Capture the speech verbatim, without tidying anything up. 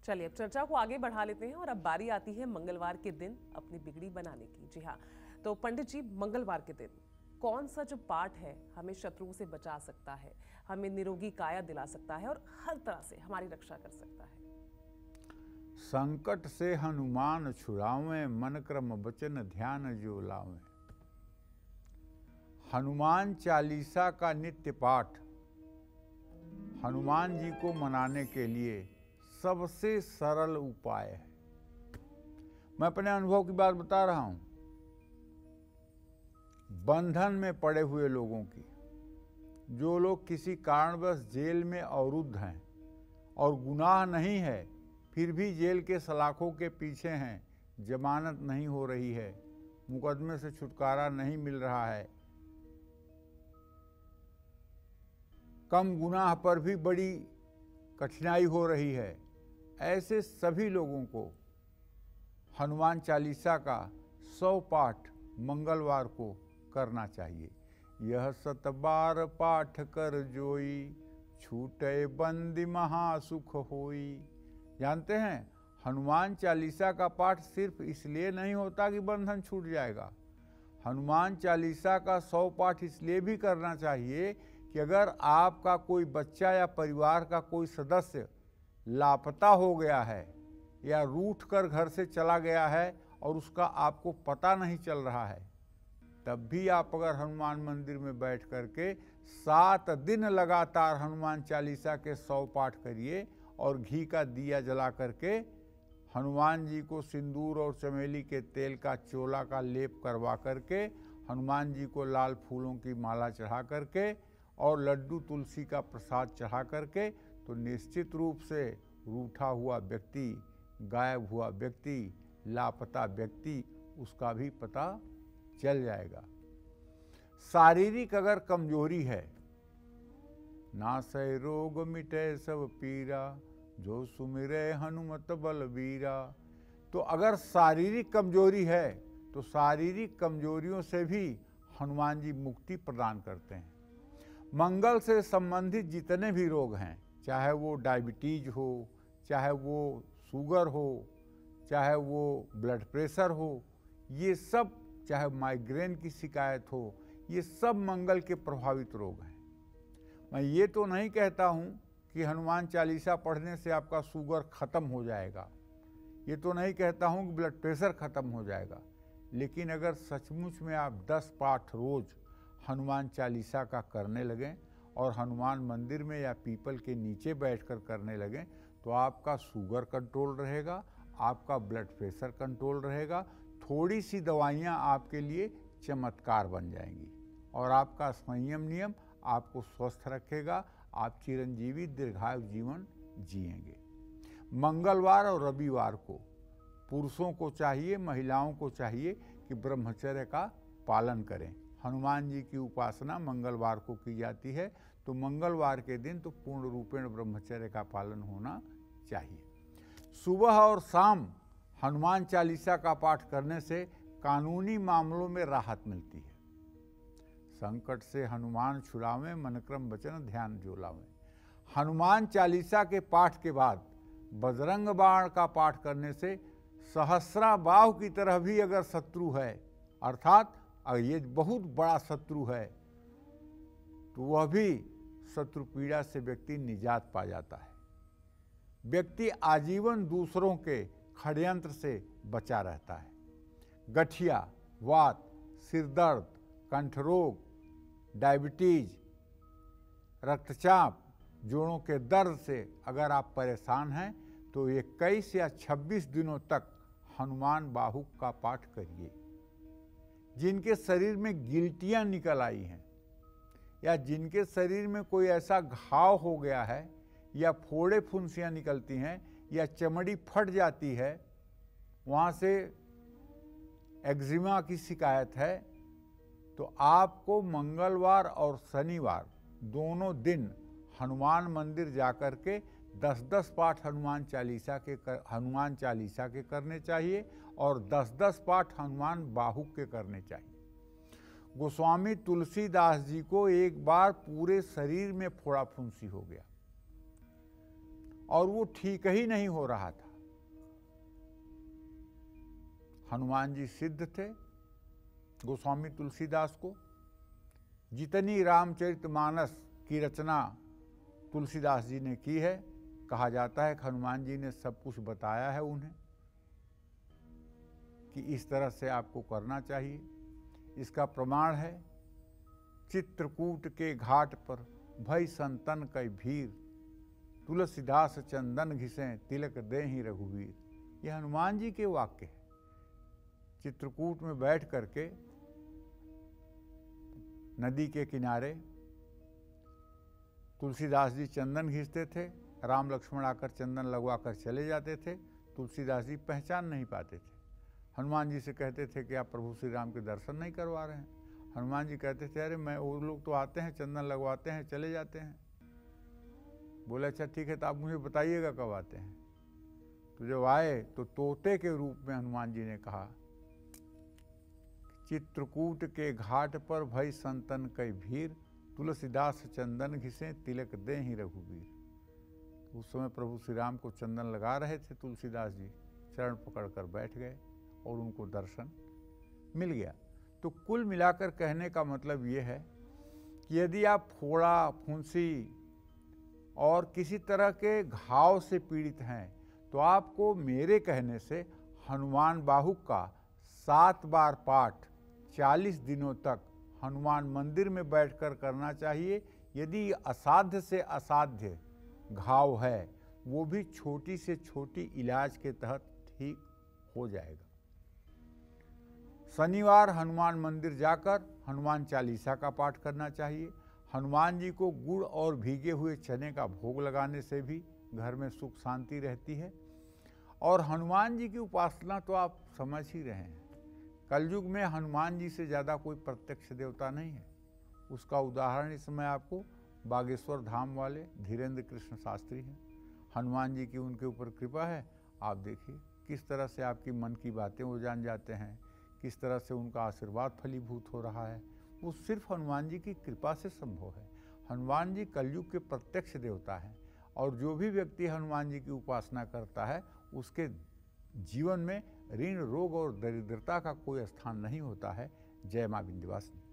चलिए अब चर्चा को आगे बढ़ा लेते हैं और अब बारी आती है मंगलवार के दिन अपनी बिगड़ी बनाने की। जी हाँ, तो पंडित जी, मंगलवार के दिन कौन सा जो पाठ है हमें शत्रुओं से बचा सकता है, हमें निरोगी काया दिला सकता है और हर तरह से हमारी रक्षा कर सकता है? संकट से हनुमान छुड़ावें, मन क्रम वचन ध्यान जो लावें। हनुमान चालीसा का नित्य पाठ हनुमान जी को मनाने के लिए सबसे सरल उपाय है। मैं अपने अनुभव की बात बता रहा हूं। बंधन में पड़े हुए लोगों की, जो लोग किसी कारणवश जेल में अवरुद्ध हैं और गुनाह नहीं है फिर भी जेल के सलाखों के पीछे हैं, जमानत नहीं हो रही है, मुकदमे से छुटकारा नहीं मिल रहा है, कम गुनाह पर भी बड़ी कठिनाई हो रही है, ऐसे सभी लोगों को हनुमान चालीसा का सौ पाठ मंगलवार को करना चाहिए। यह सत बार पाठ कर जोई, छूटे बंदी महासुख होई। जानते हैं, हनुमान चालीसा का पाठ सिर्फ इसलिए नहीं होता कि बंधन छूट जाएगा। हनुमान चालीसा का सौ पाठ इसलिए भी करना चाहिए कि अगर आपका कोई बच्चा या परिवार का कोई सदस्य लापता हो गया है या रूठ कर घर से चला गया है और उसका आपको पता नहीं चल रहा है, तब भी आप अगर हनुमान मंदिर में बैठ करके सात दिन लगातार हनुमान चालीसा के सौ पाठ करिए और घी का दिया जला करके हनुमान जी को सिंदूर और चमेली के तेल का चोला का लेप करवा करके, हनुमान जी को लाल फूलों की माला चढ़ा करके और लड्डू तुलसी का प्रसाद चढ़ा करके, तो निश्चित रूप से रूठा हुआ व्यक्ति, गायब हुआ व्यक्ति, लापता व्यक्ति, उसका भी पता चल जाएगा। शारीरिक अगर कमजोरी है, नासै रोग मिटे सब पीरा, जो सुमिरे हनुमत बलबीरा। तो अगर शारीरिक कमजोरी है तो शारीरिक कमजोरियों से भी हनुमान जी मुक्ति प्रदान करते हैं। मंगल से संबंधित जितने भी रोग हैं, चाहे वो डायबिटीज हो, चाहे वो शुगर हो, चाहे वो ब्लड प्रेशर हो, ये सब, चाहे माइग्रेन की शिकायत हो, ये सब मंगल के प्रभावित रोग हैं। मैं ये तो नहीं कहता हूँ कि हनुमान चालीसा पढ़ने से आपका शुगर खत्म हो जाएगा, ये तो नहीं कहता हूँ कि ब्लड प्रेशर खत्म हो जाएगा, लेकिन अगर सचमुच में आप दस पाठ रोज हनुमान चालीसा का करने लगें और हनुमान मंदिर में या पीपल के नीचे बैठकर करने लगें, तो आपका शुगर कंट्रोल रहेगा, आपका ब्लड प्रेशर कंट्रोल रहेगा, थोड़ी सी दवाइयाँ आपके लिए चमत्कार बन जाएंगी और आपका संयम नियम आपको स्वस्थ रखेगा, आप चिरंजीवी दीर्घायु जीवन जिएंगे। मंगलवार और रविवार को पुरुषों को चाहिए, महिलाओं को चाहिए कि ब्रह्मचर्य का पालन करें। हनुमान जी की उपासना मंगलवार को की जाती है, तो मंगलवार के दिन तो पूर्ण रूपेण ब्रह्मचर्य का पालन होना चाहिए। सुबह और शाम हनुमान चालीसा का पाठ करने से कानूनी मामलों में राहत मिलती है। संकट से हनुमान छुड़ावें, मन क्रम वचन ध्यान जो लावें। हनुमान चालीसा के पाठ के बाद बजरंग बाण का पाठ करने से सहस्रा बाहु की तरह भी अगर शत्रु है, अर्थात अगर ये बहुत बड़ा शत्रु है, तो वह भी शत्रु पीड़ा से व्यक्ति निजात पा जाता है। व्यक्ति आजीवन दूसरों के षड्यंत्र से बचा रहता है। गठिया, वात, सिरदर्द, कंठ रोग, डायबिटीज, रक्तचाप, जोड़ों के दर्द से अगर आप परेशान हैं तो इक्कीस या छब्बीस दिनों तक हनुमान बाहु का पाठ करिए। जिनके शरीर में गिल्टियां निकल आई हैं या जिनके शरीर में कोई ऐसा घाव हो गया है या फोड़े फुंसियां निकलती हैं या चमड़ी फट जाती है, वहाँ से एक्जिमा की शिकायत है, तो आपको मंगलवार और शनिवार दोनों दिन हनुमान मंदिर जाकर के दस दस पाठ हनुमान चालीसा के कर, हनुमान चालीसा के करने चाहिए और दस दस पाठ हनुमान बाहु के करने चाहिए। गोस्वामी तुलसीदास जी को एक बार पूरे शरीर में फोड़ा फुंसी हो गया। और वो ठीक ही नहीं हो रहा था। हनुमान जी सिद्ध थे। गोस्वामी तुलसीदास को जितनी रामचरितमानस की रचना तुलसीदास जी ने की है, कहा जाता है कि हनुमान जी ने सब कुछ बताया है उन्हें कि इस तरह से आपको करना चाहिए। इसका प्रमाण है चित्रकूट के घाट पर भई संतन कई भीर, तुलसीदास चंदन घिसें तिलक दे ही रघुवीर। यह हनुमान जी के वाक्य है। चित्रकूट में बैठ करके नदी के किनारे तुलसीदास जी चंदन घिसते थे, राम लक्ष्मण आकर चंदन लगवा कर चले जाते थे। तुलसीदास जी पहचान नहीं पाते थे। हनुमान जी से कहते थे कि आप प्रभु श्री राम के दर्शन नहीं करवा रहे हैं। हनुमान जी कहते थे, अरे मैं वो लोग तो आते हैं, चंदन लगवाते हैं, चले जाते हैं। बोले अच्छा ठीक है, तो आप मुझे बताइएगा कब आते हैं। तो जब आए तो तोते के रूप में हनुमान जी ने कहा, चित्रकूट के घाट पर भई संतन कई भीर, तुलसीदास चंदन घिसे तिलक दे ही रघुवीर। उस समय प्रभु श्री राम को चंदन लगा रहे थे तुलसीदास जी, चरण पकड़कर बैठ गए और उनको दर्शन मिल गया। तो कुल मिलाकर कहने का मतलब ये है कि यदि आप फोड़ा, फुंसी और किसी तरह के घाव से पीड़ित हैं तो आपको मेरे कहने से हनुमान बाहुक का सात बार पाठ चालीस दिनों तक हनुमान मंदिर में बैठकर करना चाहिए। यदि असाध्य से असाध्य घाव है वो भी छोटी से छोटी इलाज के तहत ठीक हो जाएगा। शनिवार हनुमान मंदिर जाकर हनुमान चालीसा का पाठ करना चाहिए। हनुमान जी को गुड़ और भीगे हुए चने का भोग लगाने से भी घर में सुख शांति रहती है। और हनुमान जी की उपासना तो आप समझ ही रहे हैं, कलयुग में हनुमान जी से ज़्यादा कोई प्रत्यक्ष देवता नहीं है। उसका उदाहरण इस समय आपको बागेश्वर धाम वाले धीरेन्द्र कृष्ण शास्त्री हैं। हनुमान जी की उनके ऊपर कृपा है। आप देखिए किस तरह से आपकी मन की बातें वो जान जाते हैं, किस तरह से उनका आशीर्वाद फलीभूत हो रहा है। वो सिर्फ हनुमान जी की कृपा से संभव है। हनुमान जी कलयुग के प्रत्यक्ष देवता हैं और जो भी व्यक्ति हनुमान जी की उपासना करता है उसके जीवन में ऋण, रोग और दरिद्रता का कोई स्थान नहीं होता है। जय मां विंध्यवासिनी।